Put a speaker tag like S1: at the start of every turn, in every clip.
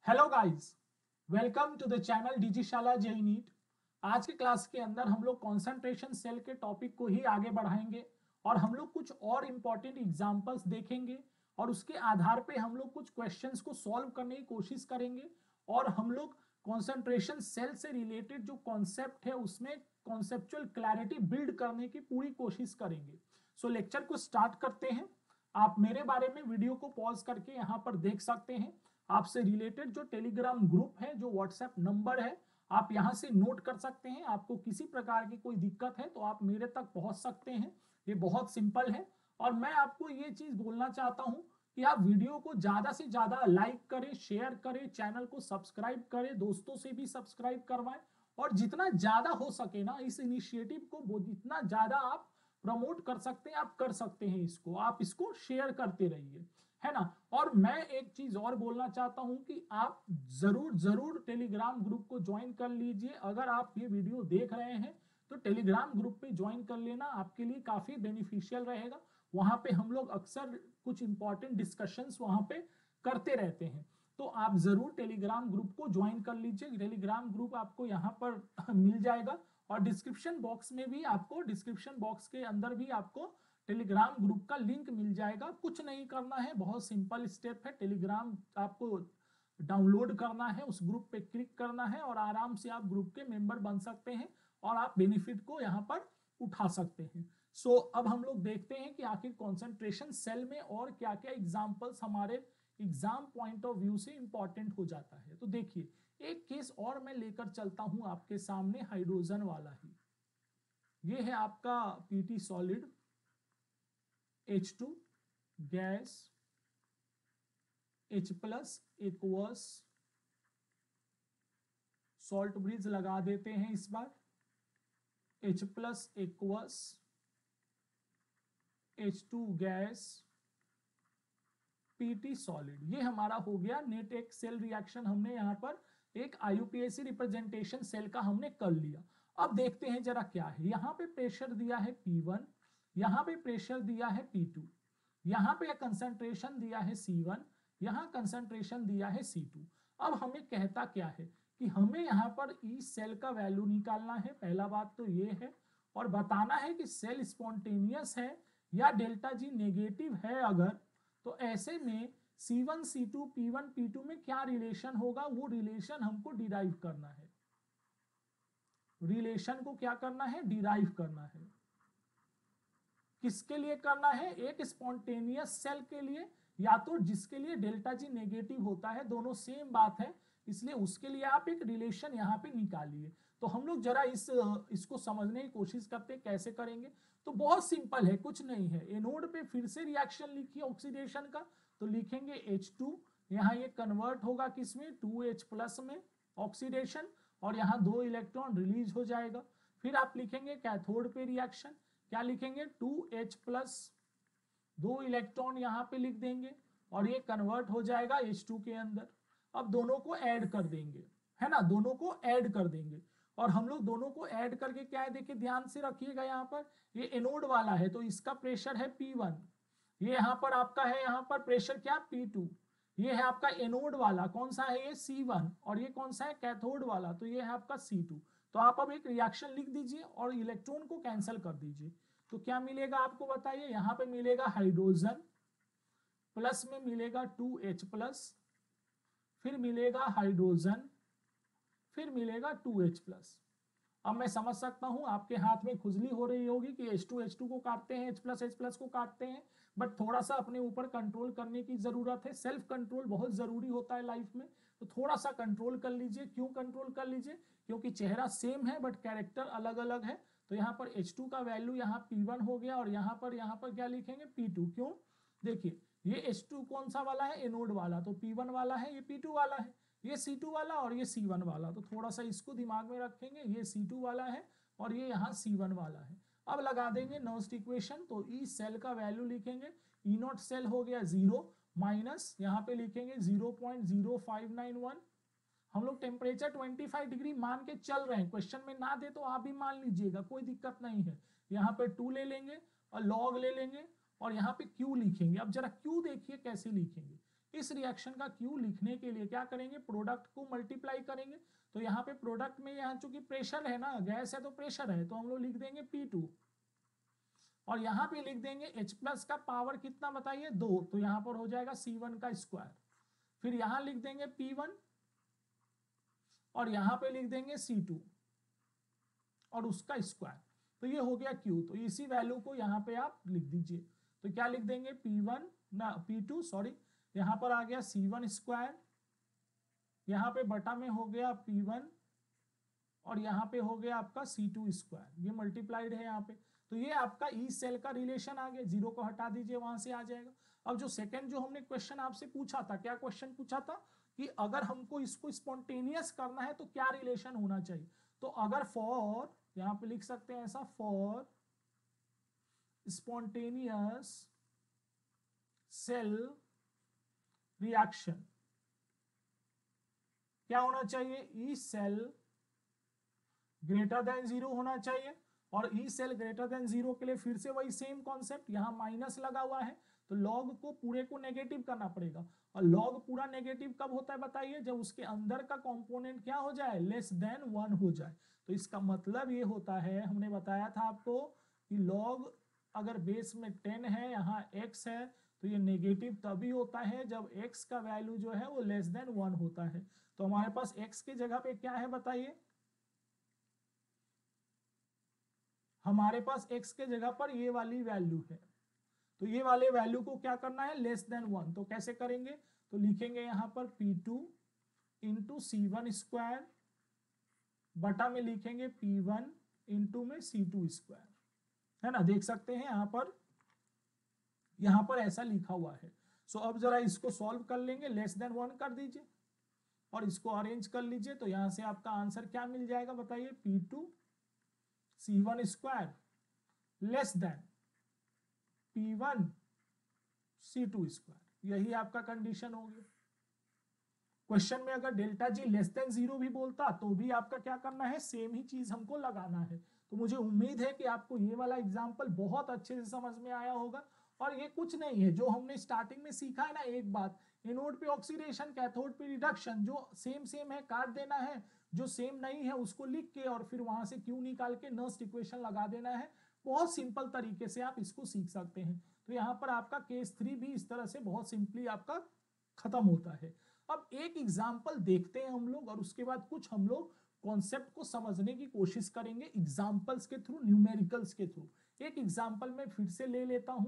S1: Hello guys, welcome to the channel Digishala JEE NEET. आज के class के अंदर हम लोग कंसंट्रेशन सेल के टॉपिक को ही आगे बढ़ाएंगे और हम लोग कुछ और इंपॉर्टेंट एग्जांपल्स देखेंगे और उसके आधार पे हम लोग कुछ क्वेश्चंस को सॉल्व करने की कोशिश करेंगे और हम लोग कंसंट्रेशन सेल से रिलेटेड जो कॉन्सेप्ट है उसमें कॉन्सेप्चुअल क्लैरिटी बिल्ड करने की पूरी कोशिश करेंगे। सो लेक्चर को स्टार्ट करते हैं। आप मेरे बारे में वीडियो को पॉज करके यहाँ पर देख सकते हैं। आपसे रिलेटेड जो टेलीग्राम ग्रुप है, जो व्हाट्सएप नंबर है, आप यहां से नोट कर सकते हैं। आपको किसी प्रकार की कोई दिक्कत है तो आप मेरे तक पहुंच सकते हैं। ये बहुत सिंपल है और मैं आपको ये चीज बोलना चाहता हूं कि आप वीडियो को ज्यादा से ज्यादा लाइक करें, शेयर करें, चैनल को सब्सक्राइब करें, दोस्तों से भी सब्सक्राइब करवाएं और जितना ज्यादा हो सके ना इस इनिशिएटिव को जितना ज्यादा आप प्रमोट कर सकते हैं आप कर सकते हैं। इसको आप इसको शेयर करते रहिए, है ना। और मैं एक चीज और बोलना चाहता हूं कि आप जरूर जरूर टेलीग्राम ग्रुप को ज्वाइन कर लीजिए। अगर आप ये वीडियो देख रहे हैं तो टेलीग्राम ग्रुप पे ज्वाइन कर लेना, आपके लिए काफी बेनिफिशियल रहेगा। वहां पे हम लोग अक्सर कुछ इंपॉर्टेंट डिस्कशंस वहां पे करते रहते हैं, तो आप जरूर टेलीग्राम ग्रुप को ज्वाइन कर लीजिए। टेलीग्राम ग्रुप आपको यहाँ पर मिल जाएगा और डिस्क्रिप्शन बॉक्स में भी आपको, डिस्क्रिप्शन बॉक्स के अंदर भी आपको टेलीग्राम ग्रुप का लिंक मिल जाएगा। कुछ नहीं करना है, बहुत सिंपल स्टेप है। टेलीग्राम आपको डाउनलोड करना है, उस ग्रुप पे क्लिक करना है और आराम से आप ग्रुप के मेंबर बन सकते हैं और आप बेनिफिट को यहाँ पर उठा सकते हैं। सो अब हम लोग देखते हैं कि आखिर कॉन्सेंट्रेशन सेल में और क्या क्या एग्जाम्पल्स हमारे एग्जाम पॉइंट ऑफ व्यू से इंपॉर्टेंट हो जाता है। तो देखिए, एक केस और मैं लेकर चलता हूं आपके सामने, हाइड्रोजन वाला ही। ये है आपका PT solid, H2 gas, H plus aqueous, salt bridge लगा देते हैं इस बार, H plus aqueous, H2 gas, PT solid. ये हमारा हो गया नेट एक सेल रिएक्शन। हमने यहाँ पर एक आईयूपीएसी रिप्रेजेंटेशन सेल का हमने कर लिया। अब देखते हैं जरा क्या है। यहाँ पे प्रेशर दिया है P1, यहाँ पे प्रेशर दिया है P2, यहाँ पे कंसंट्रेशन दिया है C1, यहाँ कंसंट्रेशन दिया है C2। अब हमें कहता क्या है कि हमें यहाँ पर ई सेल का वैल्यू निकालना है। पहला बात तो ये है और बताना है कि सेल स्पॉन्टेनियस है या डेल्टा जी नेगेटिव है। अगर तो ऐसे में C1 C2 P1 P2 में क्या रिलेशन होगा, वो रिलेशन हमको डिराइव करना है। रिलेशन को क्या करना है, डिराइव करना है। किसके लिए करना है, एक स्पॉन्टेनियस सेल के लिए या तो जिसके लिए डेल्टा जी नेगेटिव होता है, दोनों सेम बात है, इसलिए उसके लिए आप एक रिलेशन यहाँ पे निकालिए। तो हम लोग जरा इसको समझने की कोशिश करते हैं कैसे करेंगे। तो बहुत सिंपल है, कुछ नहीं है। एनोड पे फिर से रिएक्शन लिखिए ऑक्सीडेशन का, तो लिखेंगे H2, यहाँ ये कन्वर्ट होगा किसमें, 2H प्लस में, ऑक्सीडेशन, और यहाँ 2 इलेक्ट्रॉन रिलीज हो जाएगा। फिर आप लिखेंगे कैथोड पे रिएक्शन, क्या लिखेंगे, 2H प्लस, 2 इलेक्ट्रॉन यहाँ पे लिख देंगे और ये कन्वर्ट हो जाएगा H2 के अंदर। अब दोनों को ऐड कर देंगे, है ना, दोनों को ऐड कर देंगे। और हम लोग दोनों को ऐड करके क्या है, देखिए ध्यान से रखिएगा, यहाँ पर ये एनोड वाला है तो इसका प्रेशर है P1, ये यहाँ पर आपका है, यहाँ पर प्रेशर क्या, P2। ये है आपका एनोड वाला, कौन सा है, ये C1, और ये कौन सा है, कैथोड वाला, तो ये है आपका C2। तो आप अब एक रिएक्शन लिख दीजिए और इलेक्ट्रॉन को कैंसिल कर दीजिए। तो क्या मिलेगा आपको बताइए, यहाँ पे मिलेगा हाइड्रोजन, प्लस में मिलेगा 2H प्लस, फिर मिलेगा हाइड्रोजन, फिर मिलेगा 2H प्लस। अब मैं समझ सकता हूं आपके हाथ में खुजली हो रही होगी कि H2 को काटते हैं, H प्लस को काटते हैं, बट थोड़ा सा अपने ऊपर कंट्रोल करने की जरूरत है। सेल्फ कंट्रोल बहुत जरूरी होता है लाइफ में, तो थोड़ा सा कंट्रोल कर लीजिए। क्यों कंट्रोल कर लीजिए, क्योंकि चेहरा सेम है बट कैरेक्टर अलग अलग है। तो यहाँ पर H2 का वैल्यू यहाँ P1 हो गया और यहाँ पर क्या लिखेंगे, P2। क्यों, देखिए ये H2 कौन सा वाला है, एनोड वाला, तो P1 वाला है, ये P2 वाला है, ये C2 वाला और ये C1 वाला। तो थोड़ा सा इसको दिमाग में रखेंगे, ये C2 वाला है और ये यहाँ C1 वाला है। अब लगा देंगे नोस्ट इक्वेशन, तो ई सेल का वैल्यू लिखेंगे, ई नॉट सेल हो गया 0 माइनस, यहाँ पे लिखेंगे 0.0591। हम लोग टेम्परेचर 25 डिग्री मान के चल रहे हैं, क्वेश्चन में ना दे तो आप भी मान लीजिएगा, कोई दिक्कत नहीं है। यहाँ पे 2 ले लेंगे और लॉग ले लेंगे और यहाँ पे Q लिखेंगे। अब जरा Q देखिए कैसे लिखेंगे, इस रिएक्शन का Q लिखने के लिए क्या करेंगे, प्रोडक्ट को मल्टीप्लाई करेंगे। तो यहाँ पे प्रोडक्ट में यहाँ चूंकि प्रेशर है ना, गैस है तो प्रेशर है, तो हम लोग लिख देंगे P2 और यहाँ पे लिख देंगे H प्लस का पावर कितना बताइए 2, तो यहाँ पर हो जाएगा C1 का स्क्वायर। फिर यहाँ लिख देंगे P1 और यहाँ पे लिख देंगे C2 और उसका स्क्वायर। तो ये हो गया Q। तो इसी वैल्यू को यहाँ पे आप लिख दीजिए। तो क्या लिख देंगे P1 ना P2 सॉरी, यहाँ पर आ गया C1 स्क्वायर, यहाँ पे बटा में हो गया P1 और यहाँ पे हो गया आपका C2 स्क्वायर, ये मल्टीप्लाइड है यहाँ पे। तो ये आपका ई सेल का रिलेशन आ गया, जीरो को हटा दीजिए वहां से आ जाएगा। अब जो सेकंड जो हमने क्वेश्चन आपसे पूछा था, क्या क्वेश्चन पूछा था कि अगर हमको इसको स्पॉन्टेनियस करना है तो क्या रिलेशन होना चाहिए। तो अगर फॉर, यहां पे लिख सकते हैं ऐसा, फॉर स्पॉन्टेनियस सेल रिएक्शन क्या होना चाहिए, ई सेल ग्रेटर देन 0 होना चाहिए। और ई सेल ग्रेटर देन 0 के लिए फिर से वही सेम कॉन्सेप्ट, यहां माइनस लगा हुआ है तो लॉग को पूरे को नेगेटिव करना पड़ेगा। और लॉग पूरा नेगेटिव कब होता है बताइए, जब उसके अंदर का कंपोनेंट क्या हो जाए, लेस देन 1 हो जाए। तो इसका मतलब ये होता है, हमने बताया था आपको कि लॉग अगर बेस में 10 है, यहाँ x है, तो ये नेगेटिव तभी होता है जब x का वैल्यू जो है वो लेस देन 1 होता है। तो हमारे पास x के जगह पे क्या है बताइए, हमारे पास x के जगह पर ये वाली वैल्यू है। तो ये वाले वैल्यू को क्या करना है, लेस देन 1। तो कैसे करेंगे, तो लिखेंगे यहां पर P2 इंटू C1 स्क्वायर बटा में लिखेंगे P1 इंटू में C2 स्क्वायर, है ना, देख सकते हैं यहां पर ऐसा लिखा हुआ है। सो अब जरा इसको सॉल्व कर लेंगे, लेस देन 1 कर दीजिए और इसको अरेंज कर लीजिए। तो यहां से आपका आंसर क्या मिल जाएगा बताइए, P2 C1 square less than P1 C2 square, यही आपका कंडीशन हो गया। क्वेश्चन में अगर डेल्टा जी लेस देन 0 भी बोलता तो भी आपका क्या करना है, सेम ही चीज हमको लगाना है। तो मुझे उम्मीद है कि आपको ये वाला एग्जाम्पल बहुत अच्छे से समझ में आया होगा। और ये कुछ नहीं है, जो हमने स्टार्टिंग में सीखा है ना, एक बात, एनोड पे ऑक्सीडेशन, कैथोड पे रिडक्शन, जो सेम है काट देना है, जो सेम नहीं है उसको लिख के और फिर वहां से क्यू निकाल के नर्स्ट इक्वेशन लगा देना है। बहुत सिंपल तरीके से आप इसको सीख सकते हैं। तो यहाँ पर आपका केस 3 भी इस तरह से बहुत सिंपली आपका खत्म होता है। अब एक एग्जाम्पल देखते हैं हम लोग और उसके बाद कुछ हम लोग कॉन्सेप्ट को समझने की कोशिश करेंगे एग्जाम्पल्स के थ्रू, न्यूमेरिकल्स के थ्रू। एक एग्जाम्पल मैं फिर से ले लेता हूं,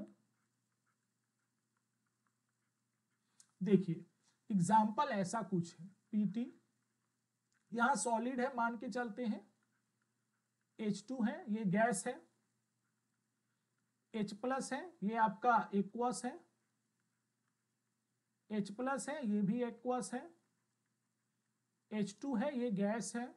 S1: देखिए एग्जाम्पल ऐसा कुछ है, पीटी यहां सॉलिड है मान के चलते हैं, H2 है, ये गैस है, H प्लस है, ये आपका एक्वस है, H प्लस है, ये भी एक्वस है, H2 है, ये गैस है,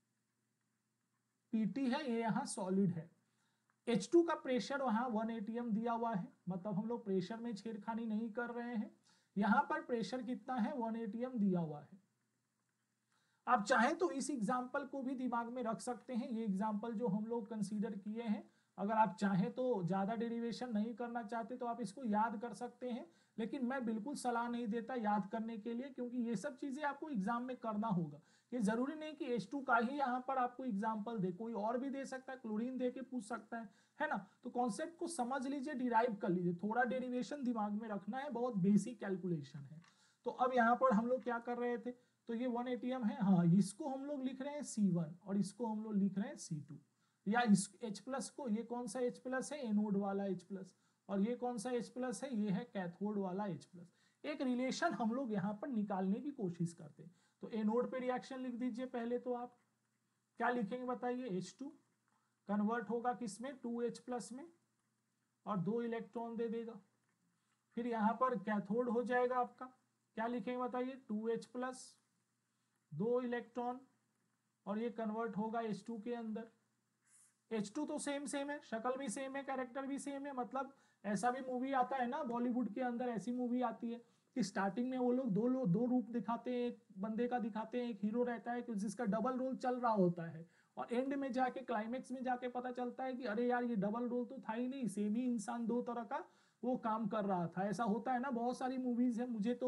S1: PT है, ये यहां सॉलिड है। H2 का प्रेशर वहां 1 atm दिया हुआ है, मतलब हम लोग प्रेशर में छेड़खानी नहीं कर रहे हैं। यहां पर प्रेशर कितना है, 1 atm दिया हुआ है। आप चाहें तो इस एग्जाम्पल को भी दिमाग में रख सकते हैं, ये एग्जाम्पल जो हम लोग कंसीडर किए हैं। अगर आप चाहें तो ज्यादा डेरिवेशन नहीं करना चाहते तो आप इसको याद कर सकते हैं, लेकिन मैं बिल्कुल सलाह नहीं देता याद करने के लिए, क्योंकि ये सब चीजें आपको एग्जाम में करना होगा। ये जरूरी नहीं कि H2 का ही यहाँ पर आपको एग्जाम्पल दे, कोई और भी दे सकता है, क्लोरीन दे के पूछ सकता है ना। तो कॉन्सेप्ट को समझ लीजिए, डिराइव कर लीजिए, थोड़ा डेरिवेशन दिमाग में रखना है, बहुत बेसिक कैलकुलेशन है। तो अब यहाँ पर हम लोग क्या कर रहे थे, तो ये 1 atm है, हाँ इसको हम लोग लिख रहे हैं C1 और इसको हम लोग लिख रहे हैं C2, या इस H प्लस को, ये कौन सा H प्लस है, एनोड वाला H प्लस, और ये कौन सा H प्लस है, ये है कैथोड वाला H प्लस। एक रिलेशन हम लोग यहाँ पर निकालने की कोशिश करते हैं। तो एनोड पे रिएक्शन लिख दीजिए, पहले तो आप क्या लिखेंगे बताइए, H2 कन्वर्ट होगा किसमें, 2H प्लस में, और 2 इलेक्ट्रॉन दे देगा। फिर यहाँ पर कैथोड हो जाएगा आपका, क्या लिखेंगे बताइए, 2H प्लस, 2 इलेक्ट्रॉन, और ये कन्वर्ट होगा H2 के अंदर। H2 तो सेम है, शक्ल भी सेम है, कैरेक्टर भी सेम है, मतलब ऐसा भी मूवी आता है ना बॉलीवुड के अंदर, ऐसी मूवी आती है कि स्टार्टिंग में वो लोग दो रूप दिखाते हैं, एक बंदे का दिखाते हैं, एक हीरो रहता है जिसका डबल रोल चल रहा होता है, और एंड में जाके क्लाइमेक्स में जाके पता चलता है कि अरे यार ये डबल रोल तो था ही नहीं, सेम ही इंसान दो तरह का वो काम कर रहा था। ऐसा होता है ना, बहुत सारी मूवीज है, मुझे तो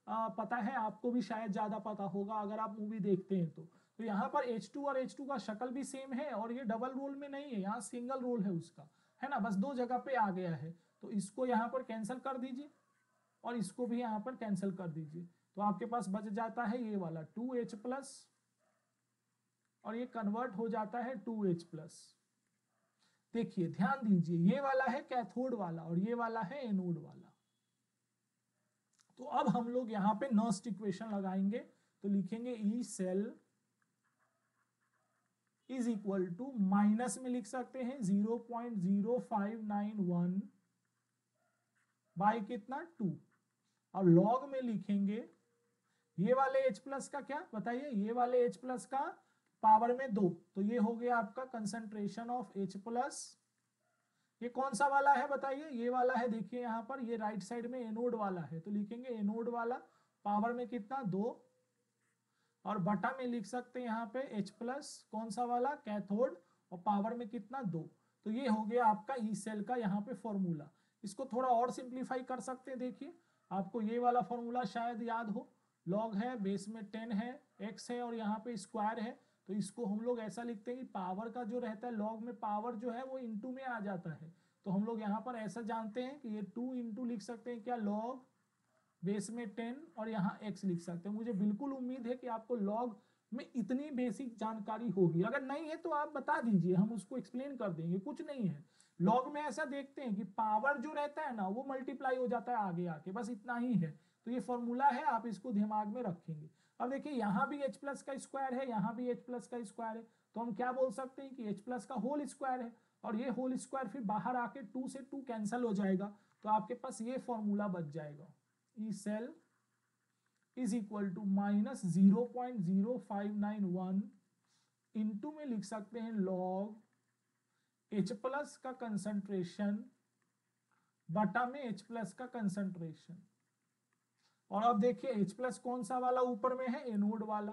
S1: पता है, आपको भी शायद ज्यादा पता होगा अगर आप मूवी देखते हैं तो यहाँ पर H2 और H2 का शक्ल भी सेम है और ये डबल रोल में नहीं है, यहाँ सिंगल रोल है उसका, है ना, बस दो जगह पे आ गया है। तो इसको यहाँ पर कैंसिल कर दीजिए और इसको भी यहाँ पर कैंसिल कर दीजिए, तो आपके पास बच जाता है ये वाला 2H प्लस और ये कन्वर्ट हो जाता है 2H प्लस। देखिए ध्यान दीजिए, ये वाला है कैथोड वाला और ये वाला है एनोड वाला। तो अब हम लोग यहाँ पे नर्स्ट इक्वेशन लगाएंगे, तो लिखेंगे E cell is equal to, minus में लिख सकते हैं 0.0591 बाई कितना 2, और लॉग में लिखेंगे ये वाले H प्लस का क्या बताइए, ये वाले H प्लस का पावर में 2, तो ये हो गया आपका कंसंट्रेशन ऑफ H प्लस। ये कौन सा वाला है बताइए, ये वाला है, देखिए यहाँ पर ये राइट साइड में एनोड वाला है, तो लिखेंगे एनोड वाला पावर में कितना 2, और बटा में लिख सकते हैं यहाँ पे H प्लस कौन सा वाला कैथोड और पावर में कितना 2। तो ये हो गया आपका ई सेल का यहाँ पे फॉर्मूला। इसको थोड़ा और सिंप्लीफाई कर सकते हैं, देखिए आपको ये वाला फॉर्मूला शायद याद हो, लॉग है, बेस में 10 है, x है और यहाँ पे स्क्वायर है, तो इसको हम लोग ऐसा लिखते हैं कि पावर का जो रहता है लॉग में पावर जो है वो इंटू में आ जाता है, तो हम लोग यहाँ पर ऐसा जानते हैं कि ये 2 इंटू लिख सकते हैं क्या लॉग बेस में 10 और यहाँ x लिख सकते हैं। मुझे बिल्कुल उम्मीद है कि आपको लॉग में इतनी बेसिक जानकारी होगी, अगर नहीं है तो आप बता दीजिए, हम उसको एक्सप्लेन कर देंगे, कुछ नहीं है। लॉग में ऐसा देखते हैं कि पावर जो रहता है ना वो मल्टीप्लाई हो जाता है आगे आके, बस इतना ही है। तो ये फॉर्मूला है, आप इसको दिमाग में रखेंगे। अब देखिए यहाँ भी H प्लस का स्क्वायर है, यहाँ भी H प्लस का स्क्वायर है, तो हम क्या बोल सकते हैं कि H प्लस का होल स्क्वायर है, और ये होल स्क्वायर फिर बाहर आके 2 से 2 कैंसिल हो जाएगा, तो आपके पास ये फॉर्मूला बच जाएगा, E cell is equal to minus 0.0591 into में लिख सकते हैं लॉग H प्लस का कंसंट्रेशन बटा में H प्लस का कंसंट्रेशन। और अब देखिए H प्लस कौन सा वाला ऊपर में है, एनोड वाला,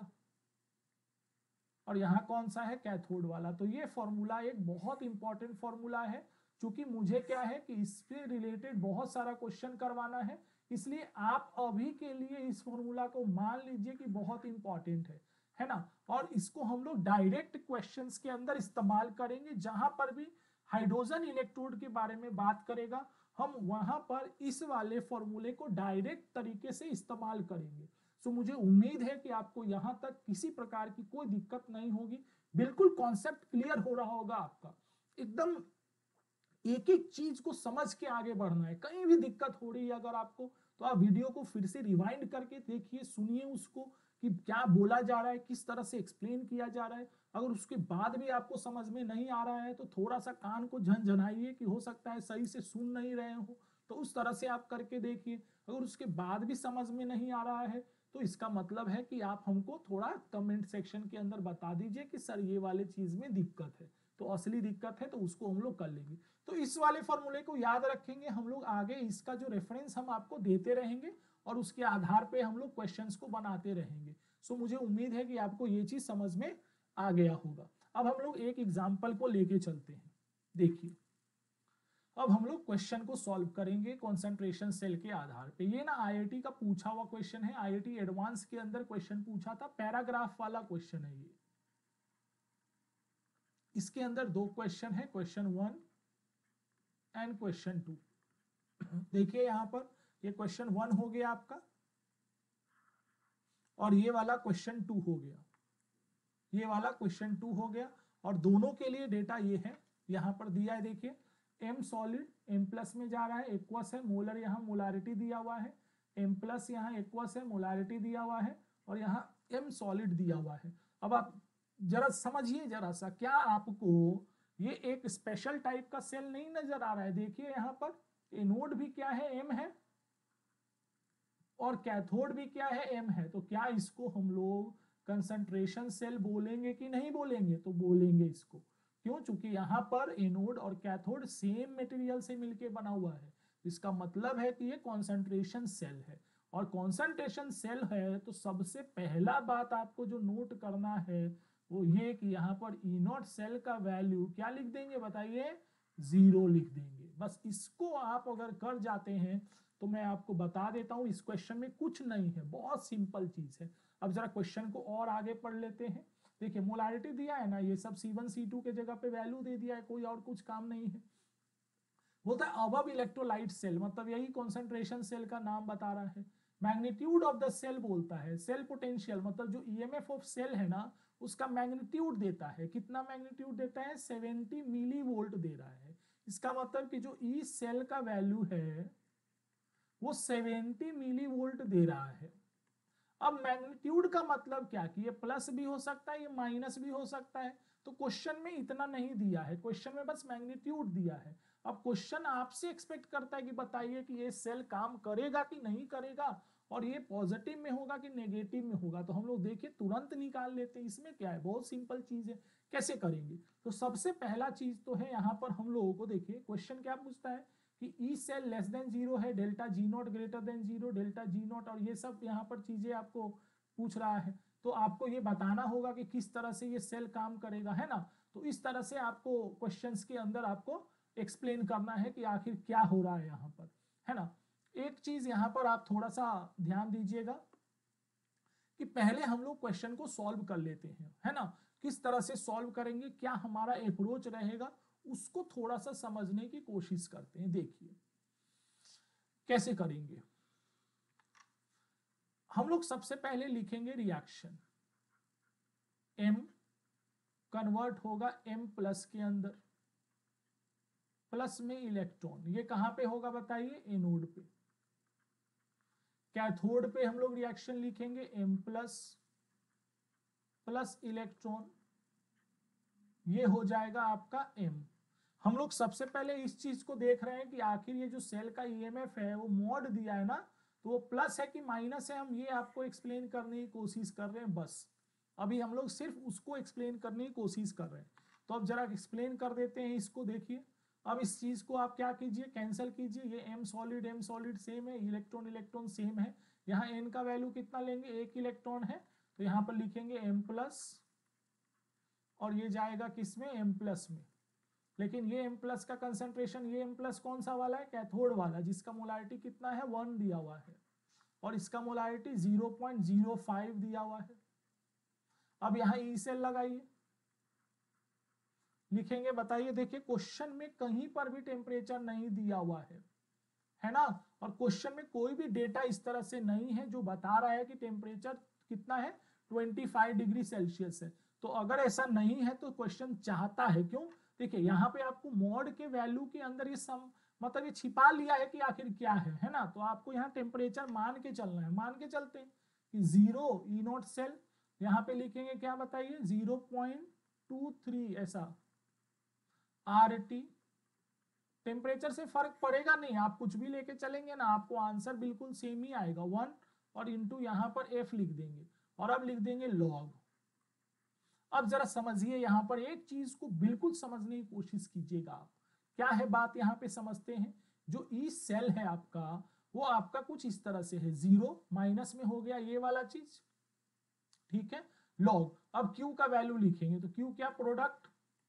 S1: और यहाँ कौन सा है, कैथोड वाला। तो ये फॉर्मूला एक बहुत इंपॉर्टेंट फॉर्मूला है, क्योंकि मुझे क्या है कि इससे रिलेटेड बहुत सारा क्वेश्चन करवाना है, इसलिए आप अभी के लिए इस फॉर्मूला को मान लीजिए कि बहुत इंपॉर्टेंट है ना। और इसको हम लोग डायरेक्ट क्वेश्चंस के अंदर इस्तेमाल करेंगे, जहां पर भी हाइड्रोजन इलेक्ट्रोड के बारे में बात करेगा, हम वहां पर इस वाले फॉर्मूले को डायरेक्ट तरीके से इस्तेमाल करेंगे। सो मुझे उम्मीद है कि आपको यहां तक किसी प्रकार की कोई दिक्कत नहीं होगी, बिल्कुल कॉन्सेप्ट क्लियर हो रहा होगा आपका, एकदम एक एक चीज को समझ के आगे बढ़ना है। कहीं भी दिक्कत हो रही है अगर आपको, तो आप वीडियो को फिर से रिवाइंड करके देखिए, सुनिए उसको कि क्या बोला जा रहा है, किस तरह से एक्सप्लेन किया जा रहा है। अगर उसके बाद भी आपको समझ में नहीं आ रहा है तो थोड़ा सा कान को झनझनाइए कि हो सकता है सही से सुन नहीं रहे हो, तो उस तरह से आप करके देखिए। अगर उसके बाद भी समझ में नहीं आ रहा है तो इसका मतलब है कि आप हमको थोड़ा कमेंट सेक्शन के अंदर बता दीजिए कि सर ये वाले चीज में दिक्कत है, तो असली दिक्कत है, तो उसको हम लोग कर लेंगे। तो इस वाले फॉर्मूले को याद रखेंगे हम लोग, आगे इसका जो रेफरेंस हम आपको देते रहेंगे और उसके आधार पे हम लोग क्वेश्चंस को बनाते रहेंगे। सो मुझे उम्मीद है कि आपको ये चीज समझ में आ गया होगा। अब हम लोग एक एग्जाम्पल को लेके चलते हैं, देखिए अब हम लोग क्वेश्चन को सॉल्व करेंगे कंसंट्रेशन सेल के आधार पे। ये ना आईआईटी का पूछा हुआ क्वेश्चन है, आईआईटी एडवांस के अंदर क्वेश्चन पूछा था, पैराग्राफ वाला क्वेश्चन है ये। इसके अंदर दो क्वेश्चन है, क्वेश्चन 1 एंड क्वेश्चन 2। देखिए यहां पर ये क्वेश्चन 1 हो गया आपका और ये वाला क्वेश्चन 2 हो गया, ये वाला क्वेश्चन 2 हो गया, और दोनों के लिए डेटा ये है, यहां पर दिया है, देखिए m सॉलिड m प्लस में जा रहा है, एक्वस है, मोलर यहाँ मोलारिटी दिया हुआ है, m प्लस यहाँ एक्वस है, मोलारिटी दिया हुआ है, और यहाँ m सॉलिड दिया हुआ है। अब आप जरा समझिए जरा सा, क्या आपको ये एक स्पेशल टाइप का सेल नहीं नजर आ रहा है? देखिए यहाँ पर एनोड भी क्या है, m है, और कैथोड भी क्या है, m है। तो क्या इसको हम लोग कंसंट्रेशन सेल बोलेंगे कि नहीं बोलेंगे? तो बोलेंगे इसको। क्यों? चूंकि यहाँ पर एनोड और कैथोड सेम मटेरियल से मिलके बना हुआ है, इसका मतलब है कि ये कॉन्सेंट्रेशन सेल है। और कॉन्सेंट्रेशन सेल है तो सबसे पहला बात आपको जो नोट करना है वो ये कि यहाँ पर ई नॉट सेल का वैल्यू क्या लिख देंगे बताइए? 0 लिख देंगे। बस इसको आप अगर कर जाते हैं तो मैं आपको बता देता हूं, इस क्वेश्चन में कुछ नहीं है, बहुत सिंपल चीज है। अब जरा क्वेश्चन को और आगे पढ़ लेते हैं। देखिए मोलारिटी दिया है ना, ये सब C1 C2 के जगह पे वैल्यू दे दिया है, कोई और कुछ काम नहीं है। बोलता है अबव इलेक्ट्रोलाइट सेल, मतलब यही कॉन्सेंट्रेशन सेल का नाम बता रहा है। मैग्नीट्यूड ऑफ द सेल बोलता है, सेल पोटेंशियल मतलब जो ईएमएफ ऑफ सेल है ना, उसका मैग्नीट्यूड देता है। कितना मैग्नीट्यूड देता है? 70 मिली वोल्ट दे रहा है। इसका मतलब कि जो ई सेल का वैल्यू है वो 70 मिली वोल्ट दे रहा है। अब मैग्नीट्यूड का मतलब क्या कि ये प्लस भी हो सकता है, ये माइनस भी हो सकता है। तो क्वेश्चन में इतना नहीं दिया है, क्वेश्चन में बस मैग्नीट्यूड दिया है। अब क्वेश्चन आपसे एक्सपेक्ट करता है कि बताइए कि ये सेल काम करेगा कि नहीं करेगा, और ये पॉजिटिव में होगा कि नेगेटिव में होगा। तो हम लोग देखिए तुरंत निकाल लेते हैं, इसमें क्या है, बहुत सिंपल चीज है। कैसे करेंगे? तो सबसे पहला चीज तो है यहाँ पर हम लोगों को, देखिए क्वेश्चन क्या पूछता है कि E cell less than zero है, delta G naught greater than zero, delta G naught, और ये सब यहाँ पर चीजें आपको पूछ रहा है। तो आपको ये बताना होगा कि किस तरह से ये सेल काम करेगा, है ना। तो इस तरह से आपको क्वेश्चंस के अंदर आपको एक्सप्लेन करना है कि आखिर क्या हो रहा है यहाँ पर, है ना। एक चीज यहाँ पर आप थोड़ा सा ध्यान दीजिएगा कि पहले हम लोग क्वेश्चन को सॉल्व कर लेते हैं, है ना। किस तरह से सॉल्व करेंगे, क्या हमारा अप्रोच रहेगा, उसको थोड़ा सा समझने की कोशिश करते हैं। देखिए कैसे करेंगे। हम लोग सबसे पहले लिखेंगे रिएक्शन, M कन्वर्ट होगा M प्लस के अंदर, प्लस में इलेक्ट्रॉन, ये कहां पे होगा बताइए, एनोड पे। कैथोड पे हम लोग रिएक्शन लिखेंगे M प्लस प्लस इलेक्ट्रॉन, ये हो जाएगा आपका M। हम लोग सबसे पहले इस चीज को देख रहे हैं कि आखिर ये जो सेल का ईएमएफ है वो मॉड दिया है ना, तो वो प्लस है कि माइनस है, हम ये आपको एक्सप्लेन करने की कोशिश कर रहे हैं बस। अभी हम लोग सिर्फ उसको एक्सप्लेन करने की कोशिश कर रहे हैं। तो अब जरा एक्सप्लेन कर देते हैं इसको। देखिए अब इस चीज को आप क्या कीजिए, कैंसिल कीजिए। ये M सॉलिड सेम है, इलेक्ट्रॉन इलेक्ट्रॉन सेम है। यहाँ N का वैल्यू कितना लेंगे, एक इलेक्ट्रॉन है, तो यहाँ पर लिखेंगे M प्लस, और ये जाएगा किसमें, M प्लस में। लेकिन ये M प्लस का कंसेंट्रेशन, ये M प्लस कौन सा वाला है, कैथोड वाला, जिसका मोलारिटी कितना है, 1 दिया हुआ है, और इसका मोलारिटी 0.05 दिया हुआ है। अब यहाँ ई सेल लगाइए, लिखेंगे, बताइए। देखिए क्वेश्चन में कहीं पर भी टेम्परेचर नहीं दिया हुआ है ना, और क्वेश्चन में कोई भी डेटा इस तरह से नहीं है जो बता रहा है कि टेम्परेचर कितना है, 25 डिग्री सेल्सियस है। तो अगर ऐसा नहीं है तो क्वेश्चन चाहता है, क्यों, देखिए यहाँ पे आपको मॉड के वैल्यू के अंदर ये सम मतलब ये छिपा लिया है कि आखिर क्या है ना। तो आपको यहाँ टेम्परेचर मान के चलना है, मान के चलते हैं कि 0 ई नॉट सेल, यहाँ पे लिखेंगे क्या बताइए, 0.23 ऐसा RT। टेम्परेचर से फर्क पड़ेगा नहीं, आप कुछ भी लेके चलेंगे ना, आपको आंसर बिल्कुल सेम ही आएगा, 1 और इंटू यहाँ पर F लिख देंगे, और अब लिख देंगे लॉग। अब जरा समझिए, यहाँ पर एक चीज को बिल्कुल समझने की कोशिश कीजिएगा आप। क्या है बात, यहाँ पे समझते हैं। जो ई सेल है आपका, वो आपका कुछ इस तरह से है, 0 माइनस में हो गया ये वाला चीज, ठीक है। लॉग, अब Q का वैल्यू लिखेंगे, तो Q क्या, प्रोडक्ट,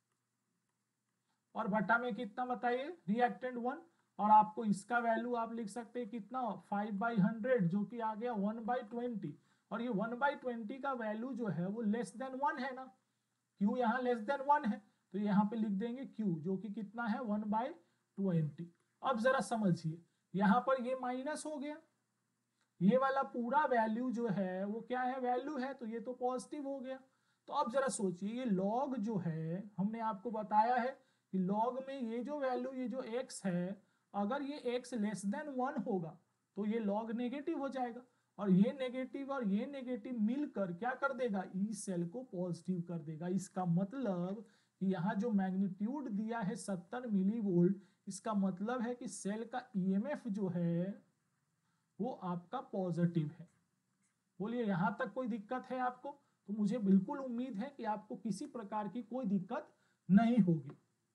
S1: और बटा में कितना बताइए, रिएक्टेंट 1, और आपको इसका वैल्यू आप लिख सकते हैं कितना, 5/100, जो कि आ गया 1/20, और ये 1/20 का वैल्यू जो है वो लेस देन 1 है ना, Q यहाँ लेस देन 1 है, तो यहाँ पे लिख देंगे Q जो कि कितना है, 1/20। अब जरा समझिए, यहाँ पर ये माइनस हो गया, ये वाला पूरा वैल्यू जो है वो क्या है, वैल्यू है, तो ये तो पॉजिटिव हो गया। तो अब जरा सोचिए, ये लॉग जो है, हमने आपको बताया है कि लॉग में ये जो वैल्यू, ये जो x है, अगर ये x लेस देन 1 होगा तो ये लॉग नेगेटिव हो जाएगा, और ये नेगेटिव मिलकर क्या कर देगा, ई सेल को पॉजिटिव कर देगा। इसका मतलब कि यहाँ जो मैग्नीट्यूड दिया है 70 मिली वोल्ट, इसका मतलब है कि सेल का ईएमएफ जो है वो आपका पॉजिटिव है। बोलिए यहां तक कोई दिक्कत है आपको? तो मुझे बिल्कुल उम्मीद है कि आपको किसी प्रकार की कोई दिक्कत नहीं होगी।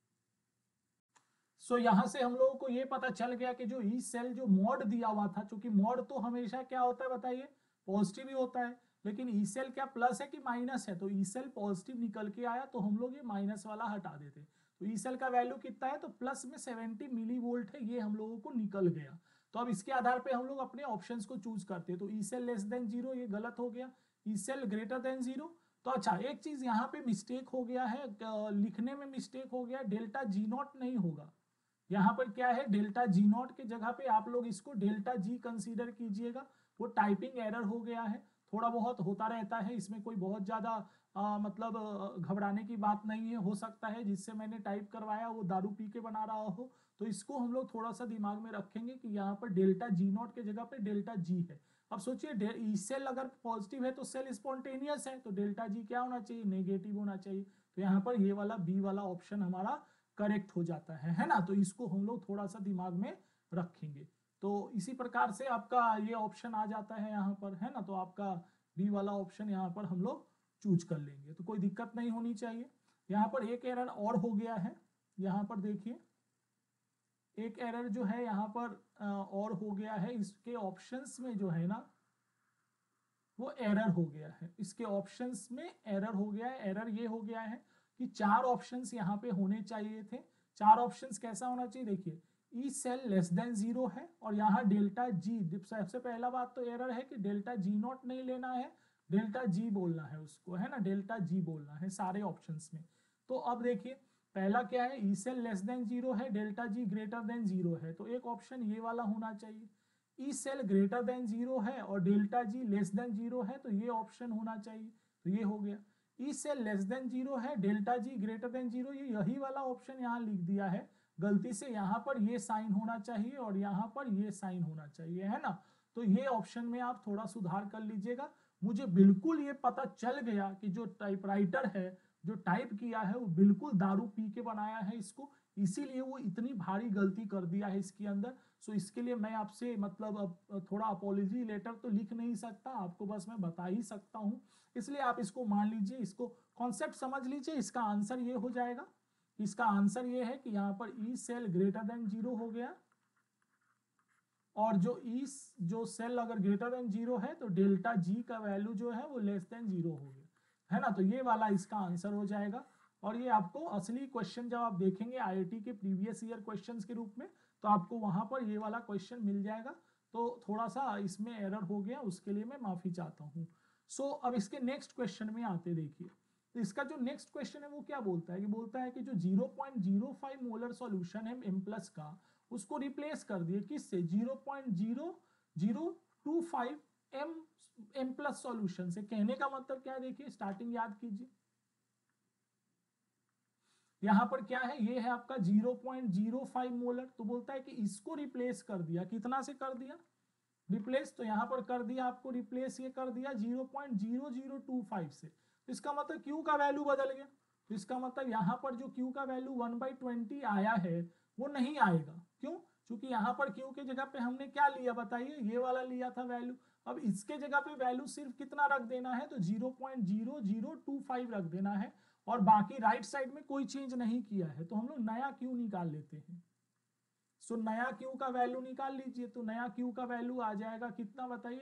S1: सो यहां से हम लोगों को ये पता चल गया कि जो ई सेल जो मॉड दिया हुआ था, क्योंकि मॉड तो हमेशा क्या होता है बताइए, पॉजिटिव ही होता है, लेकिन ई सेल क्या प्लस है कि माइनस है, तो ई सेल पॉजिटिव निकल के आया, तो हम लोग ये माइनस वाला हटा देते। तो ई सेल का वैल्यू कितना है, तो प्लस में 70 मिली वोल्ट है, ये हम लोगों को निकल गया। तो अब इसके आधार पे हम लोग अपने ऑप्शंस को चूज करते हैं। तो ई सेल लेस देन 0 ये गलत हो गया, ई सेल ग्रेटर देन 0। तो अच्छा एक चीज यहाँ पे मिस्टेक हो गया है, लिखने में मिस्टेक हो गया, डेल्टा जी नॉट नहीं होगा। यहाँ पर क्या है, डेल्टा जी नॉट के जगह पे आप लोग इसको डेल्टा जी कंसीडर कीजिएगा। वो टाइपिंग एरर हो गया है, थोड़ा बहुत होता रहता है, इसमें कोई बहुत ज्यादा मतलब घबराने की बात नहीं है। हो सकता है जिससे मैंने टाइप करवाया वो दारू पी के बना रहा हो, तो इसको हम लोग थोड़ा सा दिमाग में रखेंगे कि यहाँ पर डेल्टा जी नॉट के जगह पे डेल्टा जी है। अब सोचिए ई सेल अगर पॉजिटिव है तो सेल स्पॉन्टेनियस है, तो डेल्टा जी क्या होना चाहिए, नेगेटिव होना चाहिए। तो यहाँ पर ये वाला बी वाला ऑप्शन हमारा करेक्ट हो जाता है ना। तो इसको हम लोग थोड़ा सा दिमाग में रखेंगे। तो इसी प्रकार से आपका ये ऑप्शन आ जाता है यहाँ पर, है ना। तो आपका बी वाला ऑप्शन यहाँ पर हम लोग चूज कर लेंगे, तो कोई दिक्कत नहीं होनी चाहिए। यहाँ पर एक एरर और हो गया है, यहाँ पर देखिए एक एरर जो है यहाँ पर और हो गया है, इसके ऑप्शंस में जो है ना वो एरर हो गया है, इसके ऑप्शंस में एरर हो गया है। एरर ये हो गया है कि 4 ऑप्शंस यहाँ पे होने चाहिए थे। 4 ऑप्शंस कैसा होना चाहिए, देखिए ई सेल लेस देन 0 है और यहाँ डेल्टा जी, सबसे पहला बात तो एरर है कि डेल्टा जी नॉट नहीं लेना है, डेल्टा जी बोलना है उसको, है ना, डेल्टा जी बोलना है सारे ऑप्शंस में। तो अब देखिए पहला क्या है, ई सेल लेस देन 0 है, डेल्टा जी ग्रेटर देन 0 है, तो एक ऑप्शन ये वाला होना चाहिए। ई सेल ग्रेटर देन 0 है और डेल्टा जी लेस देन 0 है, तो ये ऑप्शन होना चाहिए, तो ये हो गया। ई सेल लेस देन 0 है, डेल्टा जी ग्रेटर देन 0, ये यही वाला ऑप्शन यहाँ लिख दिया है गलती से, यहाँ पर ये साइन होना चाहिए और यहाँ पर ये साइन होना चाहिए, है ना। तो ये ऑप्शन में आप थोड़ा सुधार कर लीजिएगा। मुझे बिल्कुल ये पता चल गया कि जो टाइपराइटर है जो टाइप किया है वो बिल्कुल दारू पी के बनाया है इसको, इसीलिए वो इतनी भारी गलती कर दिया है इसके अंदर। सो इसके लिए मैं आपसे मतलब अब थोड़ा अपॉलॉजी लेटर तो लिख नहीं सकता, आपको बस मैं बता ही सकता हूँ। इसलिए आप इसको मान लीजिए, इसको कॉन्सेप्ट समझ लीजिए। इसका आंसर ये हो जाएगा, इसका आंसर ये है कि यहाँ पर ई सेल ग्रेटर देन 0 हो गया और जो सेल अगर ग्रेटर देन 0 है तो डेल्टा जी का वैल्यू जो है वो लेस देन 0 हो गया, है ना। तो ये वाला इसका आंसर हो जाएगा। और ये आपको असली क्वेश्चन जब आप देखेंगे आईआईटी के प्रीवियस ईयर क्वेश्चंस के रूप में, तो आपको वहां पर ये वाला क्वेश्चन मिल जाएगा। तो थोड़ा सा इसमें एरर हो गया, उसके लिए मैं माफी चाहता हूँ। सो अब इसके नेक्स्ट क्वेश्चन में आते, देखिए तो इसका जो नेक्स्ट क्वेश्चन है वो क्या बोलता है कि बोलता है कि जो 0.05 मोलर सॉल्यूशन है M प्लस का, उसको रिप्लेस कर दिए किससे, 0.0025 M प्लस सॉल्यूशन से। कहने का मतलब क्या है, देखिए स्टार्टिंग याद कीजिए, यहां पर क्या है, ये है आपका 0.05 मोलर, तो बोलता है कि इसको रिप्लेस कर दिया, कितना से कर दिया रिप्लेस, तो यहां पर कर दिया आपको रिप्लेस, ये कर दिया 0.0025 से। तो इसका मतलब Q का वैल्यू बदल गया, तो इसका मतलब यहां पर जो Q का वैल्यू 1/20 आया है वो नहीं आएगा। क्यों, क्योंकि यहाँ पर Q के जगह पे हमने क्या लिया बताइए, ये वाला लिया था वैल्यू। अब इसके जगह पे वैल्यू सिर्फ कितना रख देना है, तो 0.0025 रख देना है और बाकी राइट साइड में कोई चेंज नहीं किया है, तो हम लोग नया Q निकाल लेते हैं। सो नया Q का वैल्यू निकाल लीजिए, तो नया Q का वैल्यू आ जाएगा कितना बताइए,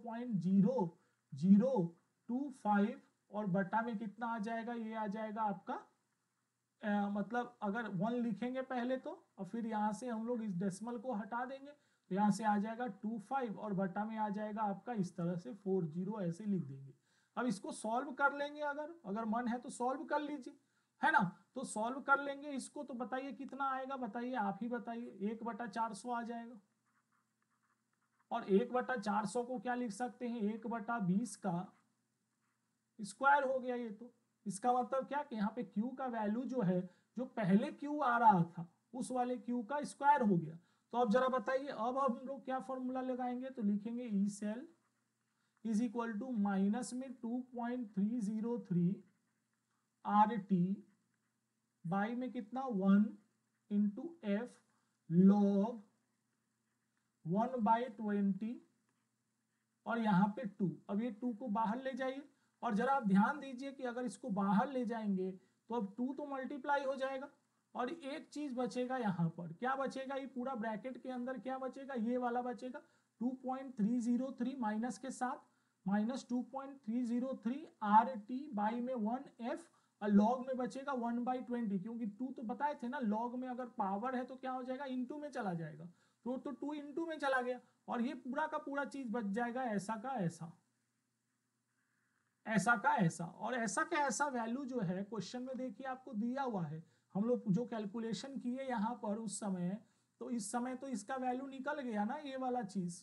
S1: 0.0025 और बटा में कितना आ जाएगा, ये आ जाएगा आपका मतलब अगर 1 लिखेंगे पहले तो, और फिर यहाँ से हम लोग इस डेसिमल को हटा देंगे, तो यहाँ से आ जाएगा 25 और बटा में आ जाएगा आपका इस तरह से 40, ऐसे लिख देंगे। अब इसको सॉल्व कर लेंगे, अगर मन है तो सॉल्व कर लीजिए, है ना। तो सॉल्व कर लेंगे इसको, तो बताइए कितना आएगा, बताइए आप ही बताइए, 1/400 आ जाएगा। और 1/400 को क्या लिख सकते हैं, 1/20 का स्क्वायर हो गया ये। तो इसका मतलब क्या कि यहाँ पे Q का वैल्यू जो है, जो पहले Q आ रहा था उस वाले Q का स्क्वायर हो गया। तो अब जरा बताइए, अब हम लोग क्या फॉर्मूला लगाएंगे, तो लिखेंगे E cell is equal to minus में 2.303 RT बाई में कितना 1 इंटू एफ लॉग 1/20 और यहाँ पे 2। अब ये 2 को बाहर ले जाइए और जरा आप ध्यान दीजिए कि अगर इसको बाहर ले जाएंगे तो अब 2 तो मल्टीप्लाई हो जाएगा और एक चीज बचेगा, यहाँ पर क्या बचेगा, ये पूरा ब्रैकेट के अंदर क्या बचेगा, ये वाला बचेगा 2.303 माइनस के साथ माइनस 2.303 RT बाई में 1F और लॉग में बचेगा 1/20, क्योंकि 2 तो बताए थे ना, लॉग में अगर पावर है तो क्या हो जाएगा, इनटू में चला जाएगा। तो 2 इंटू में चला गया, और ये पूरा का पूरा चीज बच जाएगा ऐसा का ऐसा, ऐसा का ऐसा। और ऐसा का ऐसा वैल्यू जो है क्वेश्चन में देखिए आपको दिया हुआ है, हम लोग जो कैलकुलेशन किए यहाँ पर उस समय, तो इस समय तो इसका वैल्यू निकल गया ना, ये वाला चीज,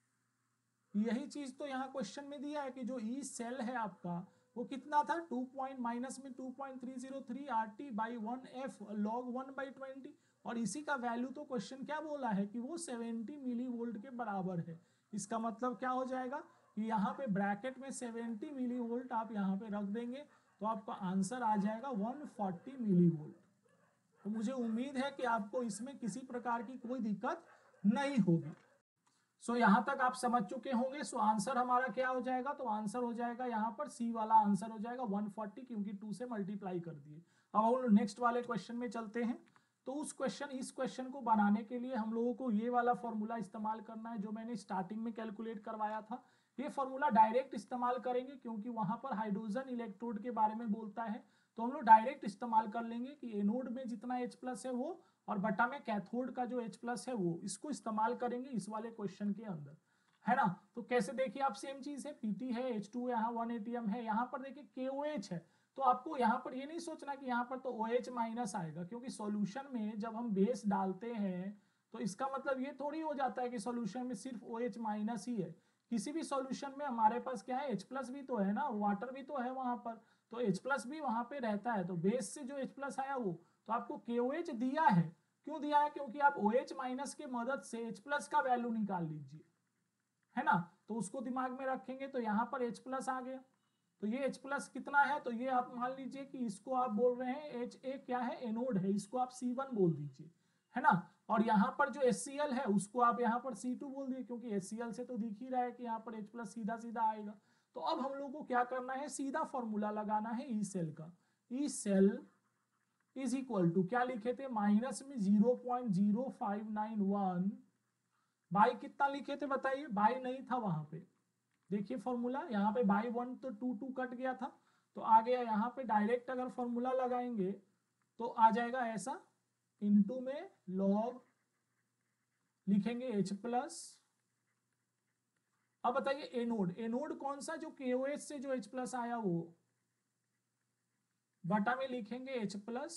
S1: यही चीज तो यहाँ क्वेश्चन में दिया है कि जो ई सेल है आपका वो कितना था, 2 पॉइंट माइनस में 2.303 RT बाई 1F log 1/20, और इसी का वैल्यू तो क्वेश्चन क्या बोला है कि वो 70 मिली वोल्ट के बराबर है। इसका मतलब क्या हो जाएगा कि यहाँ पे ब्रैकेट में 70 मिली वोल्ट आप यहाँ पे रख देंगे, तो आपका आंसर आ जाएगा 140 मिली वोल्ट। तो मुझे उम्मीद है कि आपको इसमें किसी प्रकार की कोई दिक्कत नहीं होगी। सो यहां तक आप समझ चुके होंगे। सो आंसर हमारा क्या हो जाएगा, तो आंसर हो जाएगा यहाँ पर सी वाला आंसर हो जाएगा 140, क्योंकि 2 से मल्टीप्लाई कर दिए। अब हम लोग नेक्स्ट वाले क्वेश्चन में चलते हैं। तो इस क्वेश्चन को बनाने के लिए हम लोगों को ये वाला फॉर्मूला इस्तेमाल करना है जो मैंने स्टार्टिंग में कैलकुलेट करवाया था। ये फॉर्मूला डायरेक्ट इस्तेमाल करेंगे क्योंकि वहां पर हाइड्रोजन इलेक्ट्रोड के बारे में बोलता है, तो हम लोग डायरेक्ट इस्तेमाल कर लेंगे कि एनोड में जितना H+ है वो, और बटा में कैथोड का जो H+ है वो, इसको इस्तेमाल करेंगे इस वाले क्वेश्चन के अंदर, है ना। तो कैसे देखिए आप, सेम चीज है, Pt है, H2 यहाँ 1 ATM है, यहाँ पर देखिए KOH है। तो आपको यहाँ पर ये नहीं सोचना कि यहाँ पर तो OH माइनस आएगा, क्योंकि सॉल्यूशन में जब हम बेस डालते हैं तो इसका मतलब ये थोड़ी हो जाता है कि सॉल्यूशन में सिर्फ OH माइनस ही है। किसी भी सॉल्यूशन में हमारे पास क्या है, H+ भी तो है ना, वाटर भी तो है वहां पर, तो H+ भी वहां पे रहता है। तो बेस से जो H+ आया वो, तो आपको KOH दिया है, क्यों दिया है, क्योंकि आप OH माइनस के मदद से H+ का वैल्यू निकाल लीजिए, है ना। तो उसको दिमाग में रखेंगे, तो यहाँ पर H+ आ गया, तो ये H+ कितना है, तो ये आप मान लीजिए कि इसको आप बोल रहे हैं Ha क्या है, एनोड है, इसको आप C1 बोल दीजिए, है ना। और यहाँ पर जो HCl है उसको आप यहाँ पर C2 बोल दिए, क्योंकि HCl से तो दिख ही रहा है कि यहाँ पर H+ सीधा सीधा आएगा। तो अब हम लोग को क्या करना है, सीधा फॉर्मूला लगाना है ई सेल का। E cell is equal to क्या लिखे थे, माइनस में 0.0591 बाई कितना लिखे थे बताइए, बाई नहीं था वहां पे, देखिए फॉर्मूला यहाँ पे बाई 1 तो 2 कट गया था, तो आ गया यहाँ पे डायरेक्ट अगर फॉर्मूला लगाएंगे तो आ जाएगा ऐसा, इनटू में लॉग लिखेंगे H+। अब बताइए एनोड, एनोड कौन सा, जो KOH से जो H+ आया वो, बटा में लिखेंगे H+,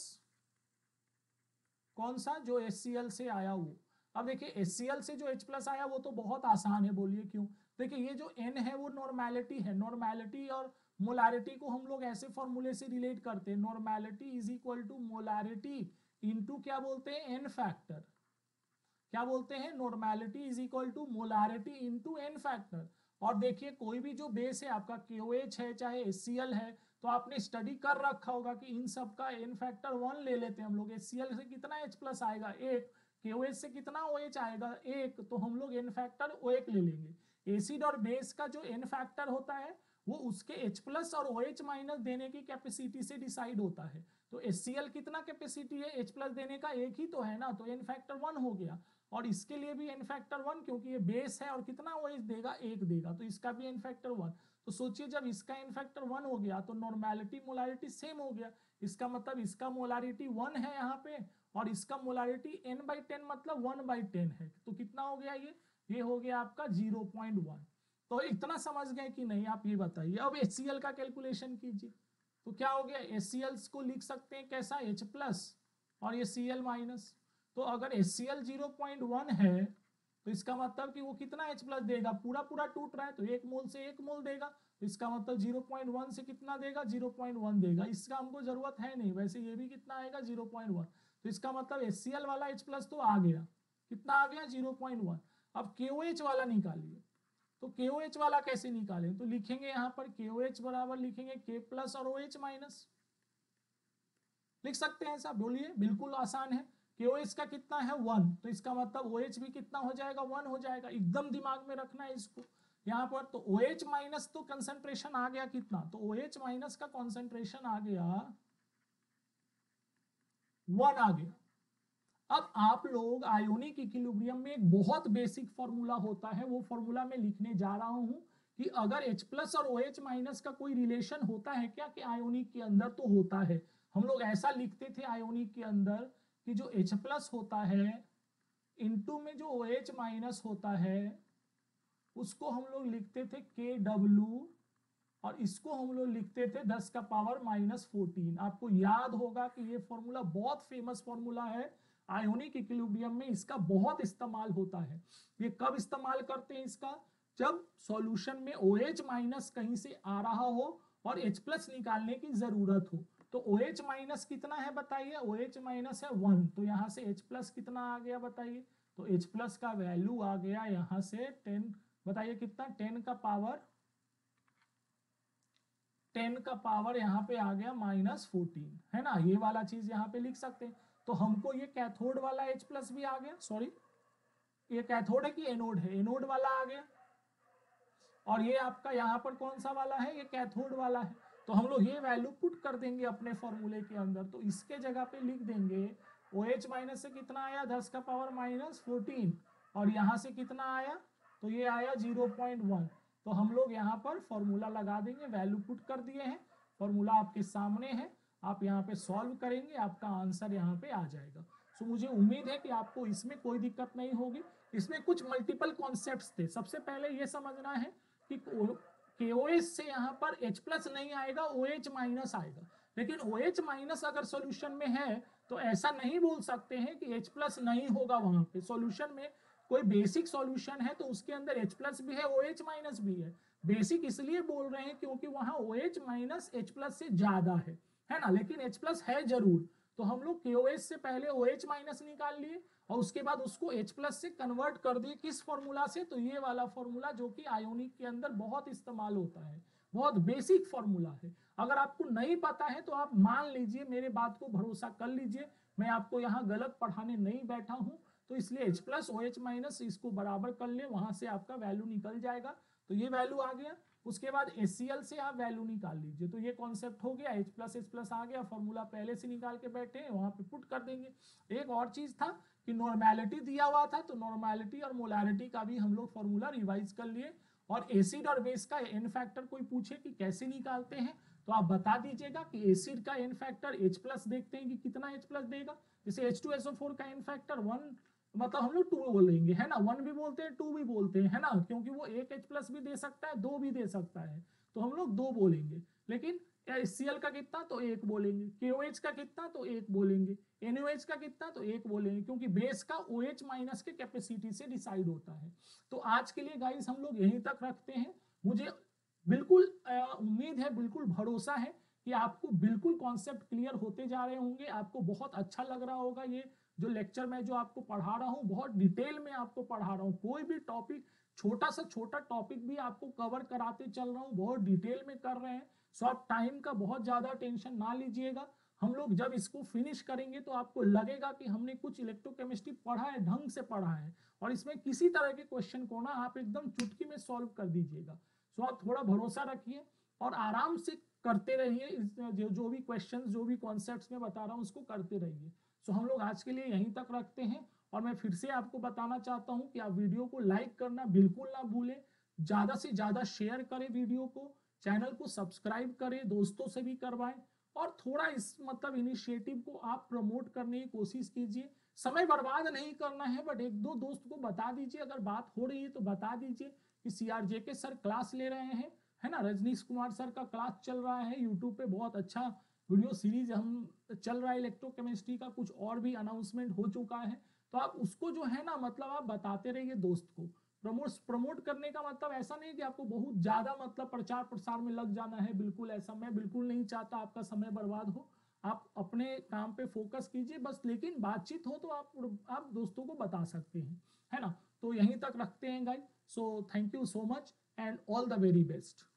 S1: कौन सा, जो HCl से आया वो। अब देखिए HCl से जो H+ आया वो तो बहुत आसान है, बोलिए क्यों। देखिए ये जो N है वो नॉर्मेलिटी है, नॉर्मेलिटी और मोलारिटी को हम लोग ऐसे फॉर्मूले से रिलेट करते हैं, normality is equal to molarity into क्या बोलते हैं, N फैक्टर। क्या बोलते हैं, normality is equal to molarity into N factor. और देखिए कोई भी जो बेस है आपका KOH है चाहे HCl है, तो आपने स्टडी कर रखा होगा कि इन सब का N फैक्टर 1 ले लेते हैं हम लोग। HCl से कितना H+ आएगा 1, KOH से कितना OH आएगा 1, तो हम लोग N फैक्टर 1 ले लेंगे। एसिड और बेस का जो N फैक्टर होता है वो उसके H+ और OH माइनस देने की कैपेसिटी से डिसाइड होता है। तो HCl कितना कैपेसिटी है H+ देने का, एक ही तो है ना, तो N फैक्टर 1 हो गया। और इसके लिए भी N फैक्टर 1, क्योंकि ये बेस है और कितना OH देगा, 1 देगा, तो इसका भी N फैक्टर 1। तो सोचिए जब इसका N फैक्टर 1 हो गया तो नॉर्मेलिटी मोलारिटी सेम हो गया, इसका मतलब इसका मोलारिटी 1 है यहाँ पे, और इसका मोलारिटी N/10 मतलब 1/10 है, तो कितना हो गया ये हो गया आपका 0.1। तो इतना समझ गए कि नहीं, आप ये बताइए। अब HCl का कैलकुलेशन कीजिए, तो क्या हो गया, HCl को लिख सकते हैं कैसा, H+ और ये Cl माइनस। तो अगर HCl 0.1 है तो इसका मतलब कि वो कितना H+ देगा, पूरा पूरा टूट रहा है तो 1 मोल से 1 मोल देगा, तो इसका मतलब 0.1 से कितना देगा, 0.1 देगा। इसका हमको जरूरत है नहीं, वैसे ये भी कितना आएगा 0.1, तो इसका मतलब HCl वाला H+ तो आ गया, कितना आ गया 0.1। अब KOH वाला निकालिए, तो KOH वाला कैसे निकालें, तो लिखेंगे यहाँ पर KOH बराबर लिखेंगे K+ और OH माइनस, लिख सकते हैं ऐसा, बोलिए, बिल्कुल आसान है। KOH का कितना है 1, तो इसका मतलब OH भी कितना हो जाएगा 1 हो जाएगा, एकदम दिमाग में रखना है इसको यहाँ पर। तो OH माइनस तो कंसंट्रेशन आ गया कितना, तो OH माइनस का कंसंट्रेशन आ गया 1 आ गया। अब आप लोग आयोनिक इक्विलिब्रियम में एक बहुत बेसिक फॉर्मूला होता है, वो फॉर्मूला मैं लिखने जा रहा हूं कि अगर H+ और OH माइनस का कोई रिलेशन होता है क्या, कि आयोनिक के अंदर तो होता है। हम लोग ऐसा लिखते थे आयोनिक के अंदर कि जो H+ होता है इनटू में जो OH माइनस होता है उसको हम लोग लिखते थे KW, और इसको हम लोग लिखते थे 10 का पावर -14। आपको याद होगा कि ये फॉर्मूला बहुत फेमस फॉर्मूला है, आयोनिक इक्विलिब्रियम में इसका बहुत इस्तेमाल होता है। ये कब इस्तेमाल करते हैं इसका? जब सॉल्यूशन में OH माइनस कहीं से आ रहा हो और H प्लस निकालने की जरूरत हो। तो OH माइनस कितना है बताइए? OH माइनस है 1, तो यहाँ से H प्लस कितना आ गया बताइए? तो H प्लस का वैल्यू आ गया यहाँ से 10, बताइए कितना? 10 का पावर यहाँ पे आ गया -14, है ना? ये वाला चीज यहाँ पे लिख सकते हैं। तो हमको ये कैथोड वाला H प्लस भी आ गया, सॉरी ये कैथोड है कि एनोड है? एनोड वाला आ गया। और ये आपका यहाँ पर कौन सा वाला है? ये कैथोड वाला है। तो हम लोग ये वैल्यू पुट कर देंगे अपने फॉर्मूले के अंदर। तो इसके जगह पे लिख देंगे OH माइनस से कितना आया? 10 का पावर -14, और यहाँ से कितना आया? तो ये आया 0.1। तो हम लोग यहाँ पर फॉर्मूला लगा देंगे, वैल्यू पुट कर दिए हैं, फॉर्मूला आपके सामने है, आप यहाँ पे सॉल्व करेंगे, आपका आंसर यहाँ पे आ जाएगा। सो मुझे उम्मीद है कि आपको इसमें कोई दिक्कत नहीं होगी। इसमें कुछ मल्टीपल कॉन्सेप्ट्स थे। सबसे पहले ये समझना है कि KOH से यहाँ पर H प्लस नहीं आएगा, OH माइनस आएगा। लेकिन OH माइनस अगर सॉल्यूशन में है तो ऐसा नहीं बोल सकते हैं कि H प्लस नहीं होगा। वहां पे सॉल्यूशन में कोई बेसिक सॉल्यूशन है तो उसके अंदर H प्लस भी है, OH माइनस भी है। बेसिक इसलिए बोल रहे हैं क्योंकि वहां OH माइनस H प्लस से ज्यादा है ना? लेकिन H प्लस है जरूर। तो हम लोग KOH से पहले OH माइनस निकाल लिए और उसके बाद उसको H प्लस से कन्वर्ट कर दिए। किस फॉर्मूला से? तो ये वाला फॉर्मूला जो कि आयोनिक के अंदर बहुत इस्तेमाल होता है, बहुत बेसिक फॉर्मूला है। अगर आपको नहीं पता है तो आप मान लीजिए, मेरे बात को भरोसा कर लीजिए, मैं आपको यहाँ गलत पढ़ाने नहीं बैठा हूँ। तो इसलिए H प्लस OH माइनस इसको बराबर कर ले, वहां से आपका वैल्यू निकल जाएगा। तो ये वैल्यू आ गया। उसके बाद HCl से आप वैल्यू निकाल लीजिए। तो ये कॉन्सेप्ट हो गया, H प्लस आ गया, फॉर्मूला पहले से निकाल के बैठे हैं, वहां पे पुट कर देंगे। एक और चीज था कि नॉर्मेलिटी दिया हुआ था, तो नॉर्मेलिटी और मोलारिटी का भी हम लोग फॉर्मूला रिवाइज कर लिए। और एसिड और बेस का एन फैक्टर कोई पूछे कि कैसे निकालते हैं तो आप बता दीजिएगा कि एसिड का एन फैक्टर H प्लस देखते हैं कि कितना H प्लस देगा। जैसे H2SO4 का एन फैक्टर 1, मतलब हम लोग 2 बोलेंगे, है ना? 1 भी बोलते हैं, 2 भी बोलते हैं, है ना? क्योंकि वो एक H प्लस भी दे सकता है, 2 भी दे सकता है, तो हम लोग 2 बोलेंगे। लेकिन HCl का कितना? तो 1 बोलेंगे। KOH का कितना? तो 1 बोलेंगे। NOH का कितना? तो 1 बोलेंगे, क्योंकि बेस का OH माइनस के कैपेसिटी से डिसाइड होता है। तो आज के लिए गाइस हम लोग यहीं तक रखते हैं। मुझे बिल्कुल उम्मीद है, बिल्कुल भरोसा है कि आपको बिल्कुल कॉन्सेप्ट क्लियर होते जा रहे होंगे। आपको बहुत अच्छा लग रहा होगा ये जो लेक्चर मैं जो आपको पढ़ा रहा हूँ, बहुत डिटेल में आपको पढ़ा रहा हूँ। कोई भी टॉपिक, छोटा सा छोटा टॉपिक भी आपको कवर कराते चल रहा हूँ, बहुत डिटेल में कर रहे हैं। सो आप टाइम का बहुत ज्यादा टेंशन ना लीजिएगा। हम लोग जब इसको फिनिश करेंगे तो आपको लगेगा कि हमने कुछ इलेक्ट्रोकेमिस्ट्री पढ़ा है, ढंग से पढ़ा है, और इसमें किसी तरह के क्वेश्चन को ना आप एकदम चुटकी में सॉल्व कर दीजिएगा। सो आप थोड़ा भरोसा रखिए और आराम से करते रहिए। जो भी क्वेश्चन, जो भी कॉन्सेप्ट्स में बता रहा हूँ उसको करते रहिए। सो हम लोग आज के लिए यहीं तक रखते हैं। और मैं फिर से आपको बताना चाहता हूँ कि आप वीडियो को लाइक करना बिल्कुल ना भूलें, ज्यादा से ज्यादा शेयर करें वीडियो को, चैनल को सब्सक्राइब करें, दोस्तों से भी करवाएं, और थोड़ा इस मतलब इनिशिएटिव को आप प्रमोट करने की कोशिश कीजिए। समय बर्बाद नहीं करना है, बट एक दो दोस्त को बता दीजिए, अगर बात हो रही है तो बता दीजिए कि CRJK सर क्लास ले रहे हैं, है ना? रजनीश कुमार सर का क्लास चल रहा है यूट्यूब पे, बहुत अच्छा वीडियो सीरीज हम चल रहा है इलेक्ट्रोकेमिस्ट्री का, कुछ और भी अनाउंसमेंट हो चुका है। तो आप उसको जो है ना, मतलब आप बताते रहिए दोस्त को। प्रमोट करने का मतलब ऐसा नहीं कि आपको बहुत ज्यादा मतलब प्रचार प्रसार में लग जाना है, बिल्कुल ऐसा मैं बिल्कुल नहीं चाहता आपका समय बर्बाद हो। आप अपने काम पे फोकस कीजिए बस, लेकिन बातचीत हो तो आप दोस्तों को बता सकते हैं, है ना? तो यहीं तक रखते हैं guys. So thank you so much and all the very best.